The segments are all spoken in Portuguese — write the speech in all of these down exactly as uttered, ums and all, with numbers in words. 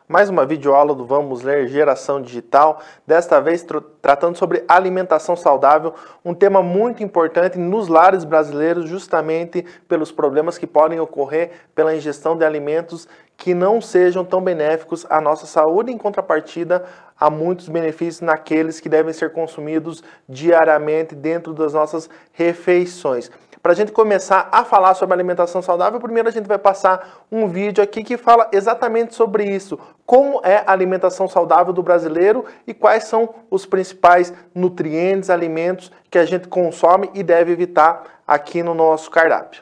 mais uma videoaula do Vamos Ler Geração Digital, desta vez tr tratando sobre alimentação saudável, um tema muito importante nos lares brasileiros, justamente pelos problemas que podem ocorrer pela ingestão de alimentos que não sejam tão benéficos à nossa saúde. Em contrapartida, há muitos benefícios naqueles que devem ser consumidos diariamente dentro das nossas refeições. Para a gente começar a falar sobre alimentação saudável, primeiro a gente vai passar um vídeo aqui que fala exatamente sobre isso. Como é a alimentação saudável do brasileiro e quais são os principais nutrientes, alimentos que a gente consome e deve evitar aqui no nosso cardápio.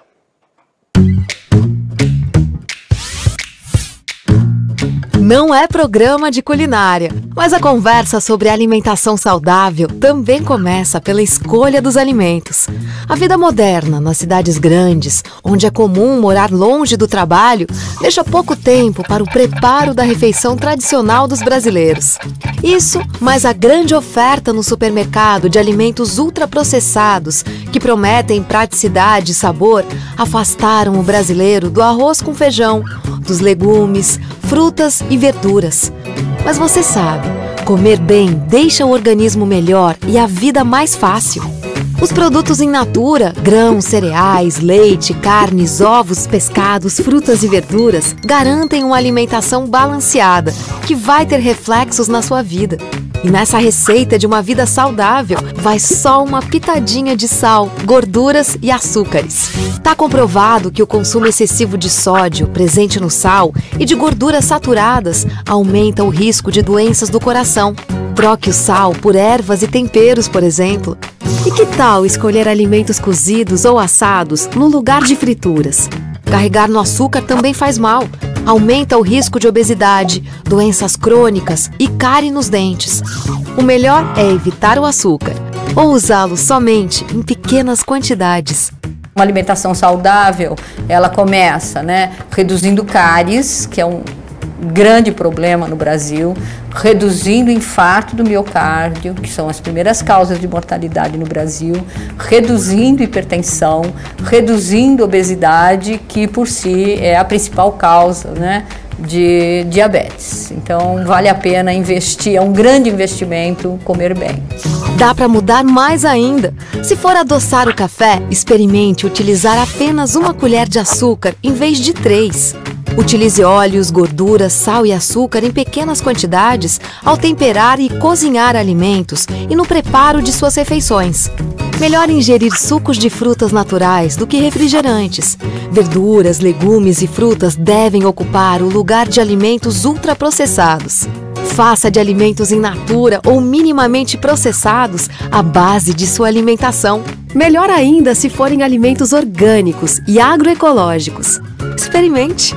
Não é programa de culinária, mas a conversa sobre alimentação saudável também começa pela escolha dos alimentos. A vida moderna nas cidades grandes, onde é comum morar longe do trabalho, deixa pouco tempo para o preparo da refeição tradicional dos brasileiros. Isso, mais a grande oferta no supermercado de alimentos ultraprocessados, que prometem praticidade e sabor, afastaram o brasileiro do arroz com feijão, dos legumes, frutas e verduras. Mas você sabe, comer bem deixa o organismo melhor e a vida mais fácil. Os produtos in natura, grãos, cereais, leite, carnes, ovos, pescados, frutas e verduras garantem uma alimentação balanceada que vai ter reflexos na sua vida. E nessa receita de uma vida saudável, vai só uma pitadinha de sal, gorduras e açúcares. Está comprovado que o consumo excessivo de sódio, presente no sal, e de gorduras saturadas aumenta o risco de doenças do coração. Troque o sal por ervas e temperos, por exemplo. E que tal escolher alimentos cozidos ou assados no lugar de frituras? Carregar no açúcar também faz mal. Aumenta o risco de obesidade, doenças crônicas e cárie nos dentes. O melhor é evitar o açúcar ou usá-lo somente em pequenas quantidades. Uma alimentação saudável, ela começa, né, reduzindo cáries, que é um grande problema no Brasil, reduzindo o infarto do miocárdio, que são as primeiras causas de mortalidade no Brasil, reduzindo hipertensão, reduzindo obesidade, que por si é a principal causa, né, de diabetes. Então vale a pena investir, é um grande investimento comer bem. Dá para mudar mais ainda. Se for adoçar o café, experimente utilizar apenas uma colher de açúcar em vez de três. Utilize óleos, gorduras, sal e açúcar em pequenas quantidades ao temperar e cozinhar alimentos e no preparo de suas refeições. Melhor ingerir sucos de frutas naturais do que refrigerantes. Verduras, legumes e frutas devem ocupar o lugar de alimentos ultraprocessados. Faça de alimentos in natura ou minimamente processados a base de sua alimentação. Melhor ainda se forem alimentos orgânicos e agroecológicos. Experimente!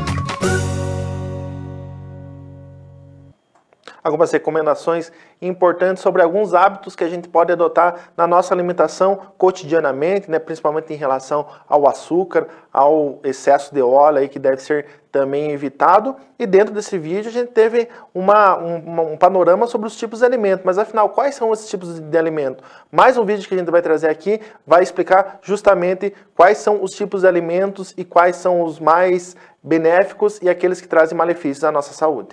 Algumas recomendações importantes sobre alguns hábitos que a gente pode adotar na nossa alimentação cotidianamente, né, principalmente em relação ao açúcar, ao excesso de óleo aí, que deve ser também evitado. E dentro desse vídeo a gente teve uma, um, um panorama sobre os tipos de alimento, mas afinal, quais são esses tipos de alimento? Mais um vídeo que a gente vai trazer aqui vai explicar justamente quais são os tipos de alimentos e quais são os mais benéficos e aqueles que trazem malefícios à nossa saúde.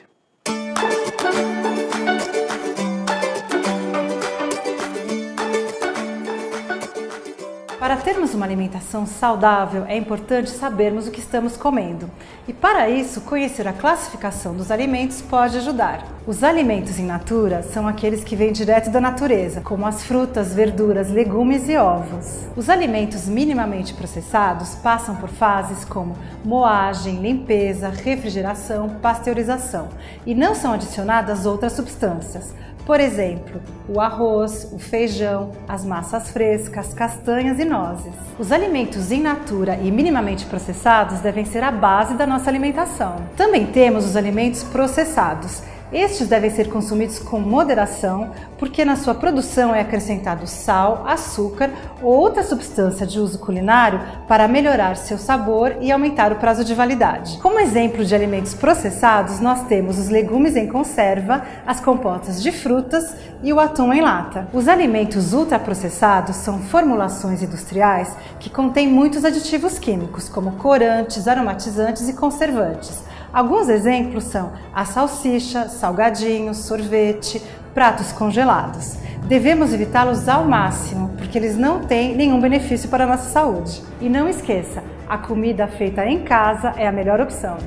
Para termos uma alimentação saudável, é importante sabermos o que estamos comendo. E para isso, conhecer a classificação dos alimentos pode ajudar. Os alimentos in natura são aqueles que vêm direto da natureza, como as frutas, verduras, legumes e ovos. Os alimentos minimamente processados passam por fases como moagem, limpeza, refrigeração, pasteurização e não são adicionadas outras substâncias. Por exemplo, o arroz, o feijão, as massas frescas, castanhas e nozes. Os alimentos in natura e minimamente processados devem ser a base da nossa alimentação. Também temos os alimentos processados. Estes devem ser consumidos com moderação, porque na sua produção é acrescentado sal, açúcar ou outra substância de uso culinário para melhorar seu sabor e aumentar o prazo de validade. Como exemplo de alimentos processados, nós temos os legumes em conserva, as compotas de frutas e o atum em lata. Os alimentos ultraprocessados são formulações industriais que contêm muitos aditivos químicos, como corantes, aromatizantes e conservantes. Alguns exemplos são a salsicha, salgadinhos, sorvete, pratos congelados. Devemos evitá-los ao máximo, porque eles não têm nenhum benefício para a nossa saúde. E não esqueça, a comida feita em casa é a melhor opção.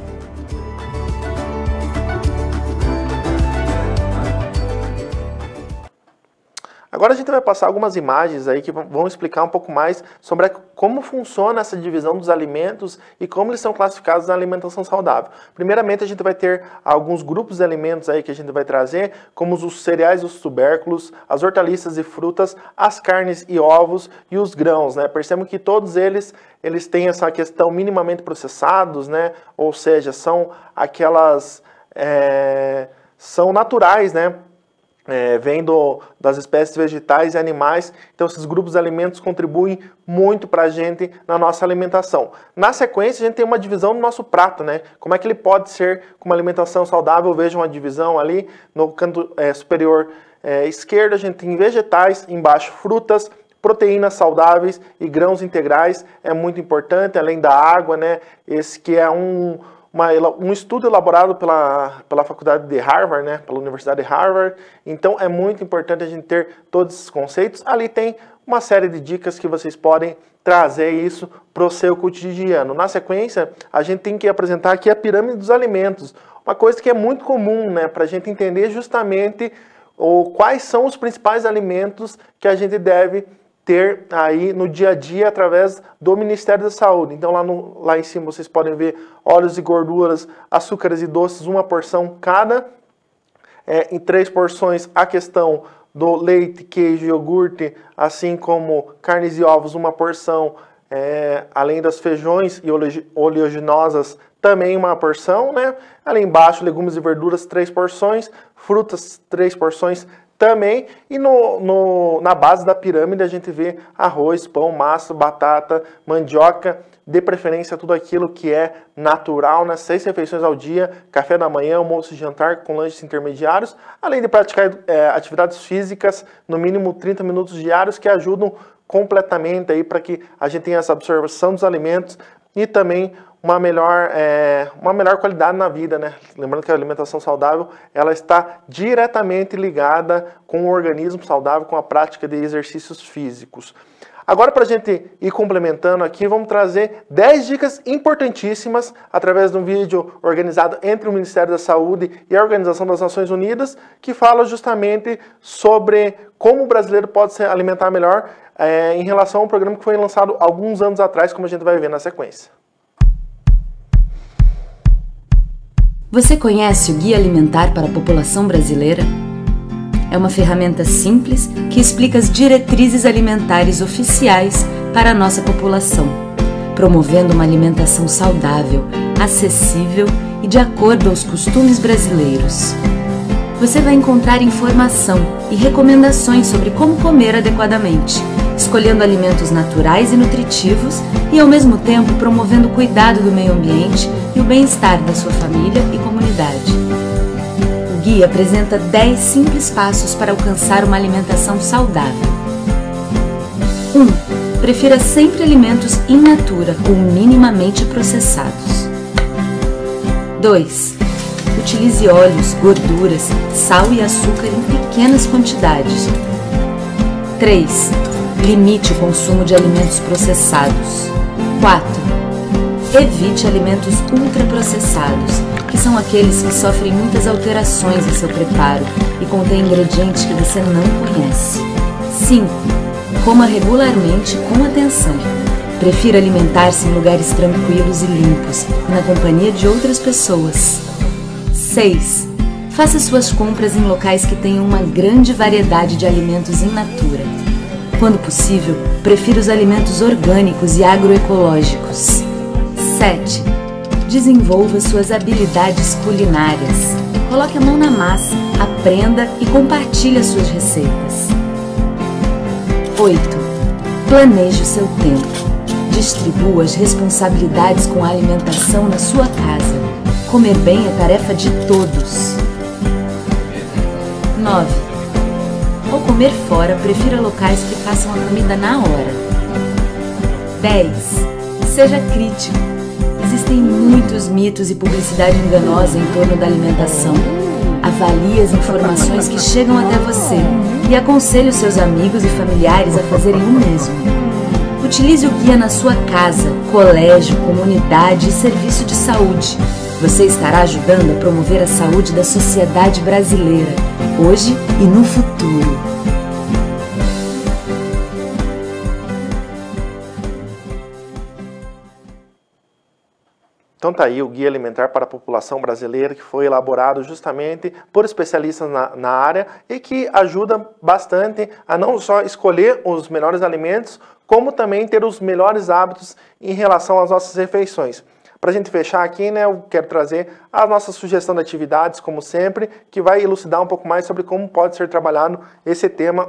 Agora a gente vai passar algumas imagens aí que vão explicar um pouco mais sobre a, como funciona essa divisão dos alimentos e como eles são classificados na alimentação saudável. Primeiramente, a gente vai ter alguns grupos de alimentos aí que a gente vai trazer, como os cereais e os tubérculos, as hortaliças e frutas, as carnes e ovos e os grãos, né? Percebam que todos eles, eles têm essa questão minimamente processados, né? Ou seja, são aquelas... É, são naturais, né? É, vem do, das espécies vegetais e animais, então esses grupos de alimentos contribuem muito para a gente na nossa alimentação. Na sequência, a gente tem uma divisão do nosso prato, né? Como é que ele pode ser com uma alimentação saudável? Vejam uma divisão ali no canto é, superior é, esquerdo, a gente tem vegetais, embaixo frutas, proteínas saudáveis e grãos integrais, é muito importante, além da água, né? Esse que é um... Uma, um estudo elaborado pela, pela faculdade de Harvard, né, pela Universidade de Harvard. Então é muito importante a gente ter todos esses conceitos. Ali tem uma série de dicas que vocês podem trazer isso para o seu cotidiano. Na sequência, a gente tem que apresentar aqui a pirâmide dos alimentos. Uma coisa que é muito comum, né, para a gente entender justamente ou, quais são os principais alimentos que a gente deve ter aí no dia a dia através do Ministério da Saúde. Então lá, no, lá em cima vocês podem ver óleos e gorduras, açúcares e doces, uma porção cada. É, em três porções a questão do leite, queijo e iogurte, assim como carnes e ovos, uma porção. É, além das feijões e oleaginosas, também uma porção, né? Ali embaixo, legumes e verduras, três porções. Frutas, três porções também, e no, no, na base da pirâmide a gente vê arroz, pão, massa, batata, mandioca, de preferência tudo aquilo que é natural, nas seis refeições ao dia, café da manhã, almoço e jantar com lanches intermediários, além de praticar é, atividades físicas, no mínimo trinta minutos diários, que ajudam completamente aí para que a gente tenha essa absorção dos alimentos e também uma melhor, é, uma melhor qualidade na vida, né? Lembrando que a alimentação saudável, ela está diretamente ligada com o organismo saudável, com a prática de exercícios físicos. Agora, para a gente ir complementando aqui, vamos trazer dez dicas importantíssimas através de um vídeo organizado entre o Ministério da Saúde e a Organização das Nações Unidas, que fala justamente sobre como o brasileiro pode se alimentar melhor é, em relação a um programa que foi lançado alguns anos atrás, como a gente vai ver na sequência. Você conhece o Guia Alimentar para a População Brasileira? É uma ferramenta simples que explica as diretrizes alimentares oficiais para a nossa população, promovendo uma alimentação saudável, acessível e de acordo aos costumes brasileiros. Você vai encontrar informação e recomendações sobre como comer adequadamente, escolhendo alimentos naturais e nutritivos e, ao mesmo tempo, promovendo o cuidado do meio ambiente e o bem-estar da sua família e comunidade. O guia apresenta dez simples passos para alcançar uma alimentação saudável. um. Prefira sempre alimentos in natura ou minimamente processados. dois. Utilize óleos, gorduras, sal e açúcar em pequenas quantidades. três. Limite o consumo de alimentos processados. quatro. Evite alimentos ultraprocessados, que são aqueles que sofrem muitas alterações em seu preparo e contêm ingredientes que você não conhece. cinco. Coma regularmente com atenção. Prefira alimentar-se em lugares tranquilos e limpos, na companhia de outras pessoas. seis. Faça suas compras em locais que tenham uma grande variedade de alimentos in natura. Quando possível, prefira os alimentos orgânicos e agroecológicos. sete. Desenvolva suas habilidades culinárias. Coloque a mão na massa, aprenda e compartilhe as suas receitas. oito. Planeje o seu tempo. Distribua as responsabilidades com a alimentação na sua casa. Comer bem é tarefa de todos. nove. Ao comer fora, prefira locais que façam a comida na hora. dez. Seja crítico. Existem muitos mitos e publicidade enganosa em torno da alimentação. Avalie as informações que chegam até você e aconselhe os seus amigos e familiares a fazerem o mesmo. Utilize o guia na sua casa, colégio, comunidade e serviço de saúde. Você estará ajudando a promover a saúde da sociedade brasileira, hoje e no futuro. Então tá aí o Guia Alimentar para a População Brasileira, que foi elaborado justamente por especialistas na, na área e que ajuda bastante a não só escolher os melhores alimentos, como também ter os melhores hábitos em relação às nossas refeições. Para a gente fechar aqui, né, eu quero trazer a nossa sugestão de atividades, como sempre, que vai elucidar um pouco mais sobre como pode ser trabalhado esse tema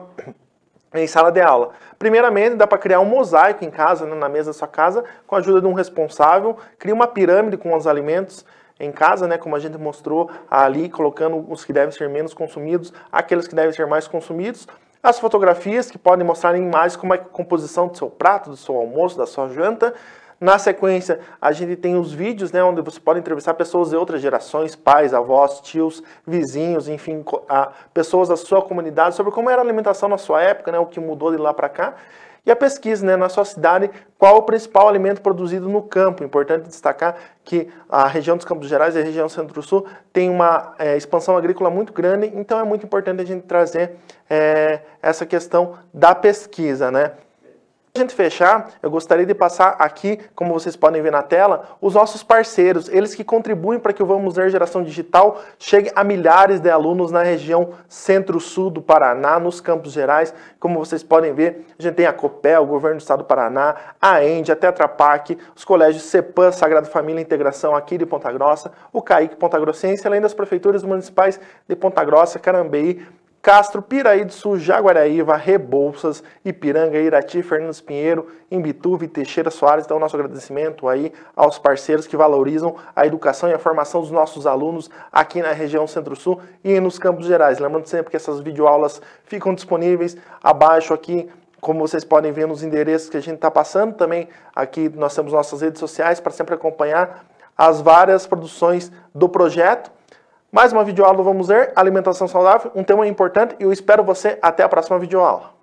em sala de aula. Primeiramente, dá para criar um mosaico em casa, né, na mesa da sua casa, com a ajuda de um responsável. Cria uma pirâmide com os alimentos em casa, né, como a gente mostrou ali, colocando os que devem ser menos consumidos, aqueles que devem ser mais consumidos. As fotografias que podem mostrar em imagens como é a composição do seu prato, do seu almoço, da sua janta. Na sequência, a gente tem os vídeos, né, onde você pode entrevistar pessoas de outras gerações, pais, avós, tios, vizinhos, enfim, a, pessoas da sua comunidade, sobre como era a alimentação na sua época, né, o que mudou de lá para cá. E a pesquisa, né, na sua cidade, qual o principal alimento produzido no campo. Importante destacar que a região dos Campos Gerais e a região Centro-Sul tem uma é, expansão agrícola muito grande, então é muito importante a gente trazer é, essa questão da pesquisa, né. Para a gente fechar, eu gostaria de passar aqui, como vocês podem ver na tela, os nossos parceiros, eles que contribuem para que o Vamos Ler Geração Digital chegue a milhares de alunos na região centro-sul do Paraná, nos Campos Gerais. Como vocês podem ver, a gente tem a Copel, o Governo do Estado do Paraná, a ENDE, a Tetra Pak, os colégios CEPAM, Sagrada Família e Integração aqui de Ponta Grossa, o CAIC Ponta Grossense, além das prefeituras municipais de Ponta Grossa, Carambeí, Castro, Piraí do Sul, Jaguaraíva, Rebouças, Ipiranga, Irati, Fernandes Pinheiro, Imbituva e Teixeira Soares. Então, nosso agradecimento aí aos parceiros que valorizam a educação e a formação dos nossos alunos aqui na região Centro-Sul e nos Campos Gerais. Lembrando sempre que essas videoaulas ficam disponíveis abaixo aqui, como vocês podem ver nos endereços que a gente está passando. Também aqui nós temos nossas redes sociais para sempre acompanhar as várias produções do projeto. Mais uma videoaula do Vamos Ler, alimentação saudável, um tema importante, e eu espero você até a próxima videoaula.